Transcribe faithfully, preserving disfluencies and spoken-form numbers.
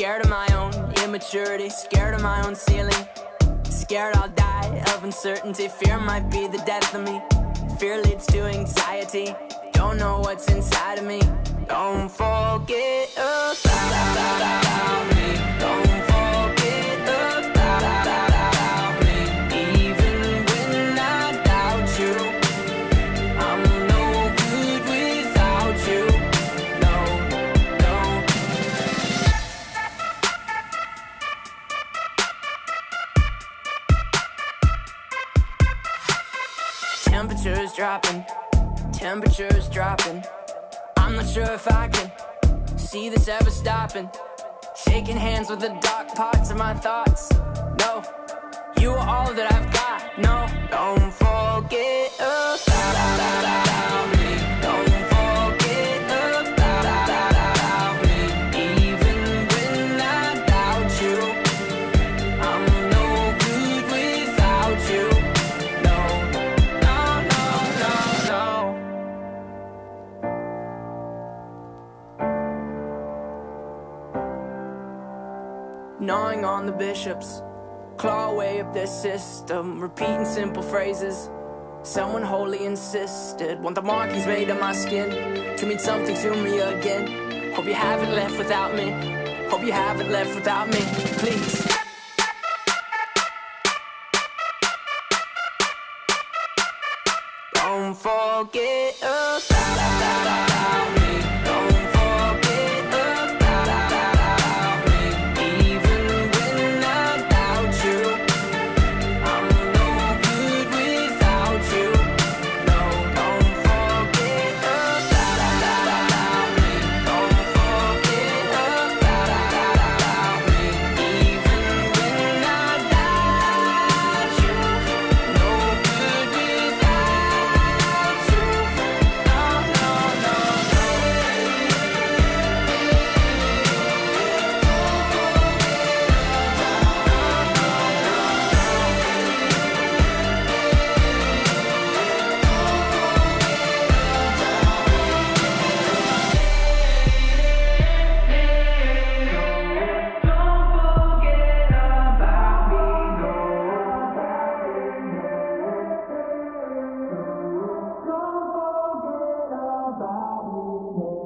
Scared of my own immaturity, scared of my own ceiling. Scared I'll die of uncertainty, fear might be the death of me. Fear leads to anxiety, don't know what's inside of me. Don't forget about me, don't forget about me. Even when I doubt you, I'm no good without you. No, no. Temperature's dropping, temperature's dropping. I'm not sure if I can see this ever stopping. Shaking hands with the dark parts of my thoughts. No, you are all that I've got. No, don't forget about me. Don't forget about me. Even when I doubt you, I'm no good without you. No, no, no, no, no. Gnawing on the bishops, claw away up their system, repeating simple phrases someone wholly insisted. Want the markings made on my skin to mean something to me again. Hope you haven't left without me, hope you haven't left without me, please. Don't forget about me. Don't forget about me. Even when I doubt you, I'm no good without you. No, don't forget about me. Don't forget about me. Even when I doubt you, no good without you. No, no, no, no. Don't forget about me, no.